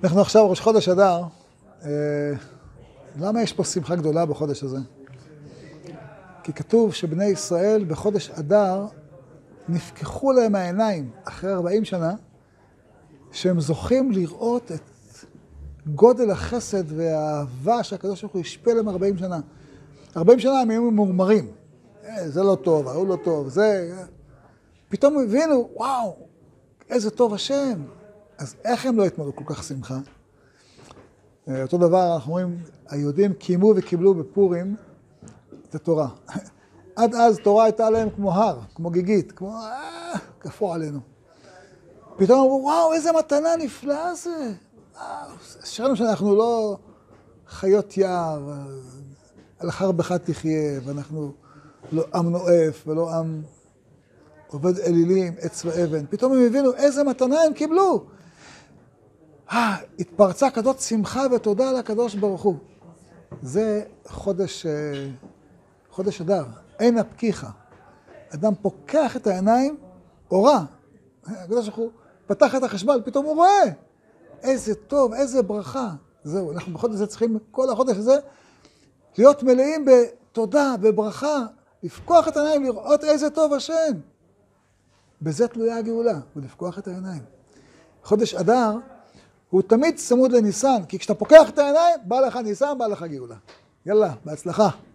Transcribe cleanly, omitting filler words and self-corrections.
אנחנו עכשיו ראש חודש אדר. למה יש פה שמחה גדולה בחודש הזה? כי כתוב שבני ישראל בחודש אדר נפקחו להם העיניים אחרי 40 שנה, שהם זוכים לראות את גודל החסד והאהבה שהקדוש ברוך הוא ישפה להם 40 שנה. 40 שנה הם היו ממורמרים. זה לא טוב, ההוא לא טוב, זה... פתאום הבינו, וואו, איזה טוב השם. אז איך הם לא התמלאו כל כך שמחה? אותו דבר, אנחנו אומרים, היהודים קיימו וקיבלו בפורים את התורה. עד אז תורה הייתה להם כמו הר, כמו גיגית, כמו כפו עלינו. פתאום אמרו, וואו, איזה מתנה נפלאה זה. שרנו שאנחנו לא חיות יער, על חרבך תחיה, ואנחנו לא עם נואף ולא עם עובד אלילים, עץ ואבן. פתאום הם הבינו איזה מתנה הם קיבלו. התפרצה כזאת שמחה ותודה לקדוש ברוך הוא. זה חודש אדר, אין הפקיחה. אדם פוקח את העיניים, אורה. הקדוש ברוך הוא פתח את החשבון, פתאום הוא רואה. איזה טוב, איזה ברכה. זהו, אנחנו בחודש הזה צריכים, כל החודש הזה, להיות מלאים בתודה, בברכה, לפקוח את העיניים, לראות איזה טוב השם. בזה תלויה הגאולה, ולפקוח את העיניים. חודש אדר הוא תמיד צמוד לניסן, כי כשאתה פוקח את העיניים, בא לך ניסן, בא לך גאולה. יאללה, בהצלחה.